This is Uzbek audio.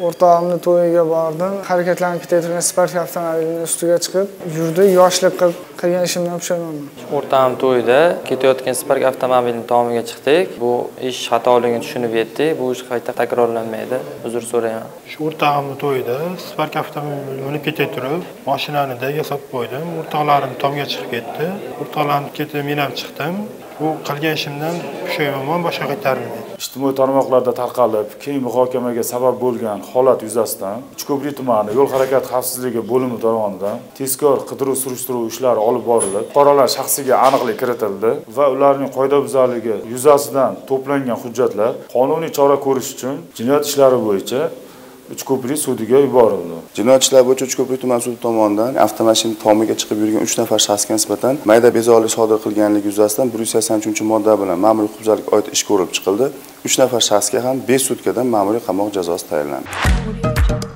O'rtog'imning to'yiga bordim. Harakatlanib ketayotgan Spark avtomobilining ustiga chiqib yurdi. Yoshlik qilgan ishimdan pushaymonman. O'rtog'im to'yida ketayotgan Spark avtomobilining tomiga chiqdik. Bu ish xatoligini tushunib yetdik. Bu ish qayta takrorlanmaydi. Uzr so'rayman. Shu o'rtog'imning to'yida Spark avtomobilini minib ketay turib, mashinani yasab qo'ydim. O'rtoqlarim tomga chiqib ketdi. O'rtoqlarim ketib men ham chiqdim. Bu qilgan ishimdan pushaymonman, boshqa qaytarilmaydi. Ijtimoiy tarmoqlarda tarqalib, keng muhokamaga sabab bo'lgan holat yuzasidan Uchko'prik tumani yo'l harakati xavfsizligi bo'limi tomonidan tezkor qidiruv-surishtiruv ishlari olib borilib, fuqarolar shaxsiga aniqlik kiritildi va ularning qoidabuzarligi yuzasidan to'plangan hujjatlar qonuniy chora ko'rish uchun jinoyat ishlari bo'yicha Uchko'prik sudiga yuborildi. Jinoyat ishlari bo'yicha Uchko'prik tuman sudi tomonidan avtomashina tomiga chiqib yurgan 3 nafar shaxsga nisbatan mayda bezorilik sodir qilganligi yuzasidan 183-modda bilan ma'muriy huquqbuzarlik oid ish ko'rib chiqildi. 3 nafar shaxsga ham 5 sutkadan ma'muriy qamoq jazosi tayinlandi.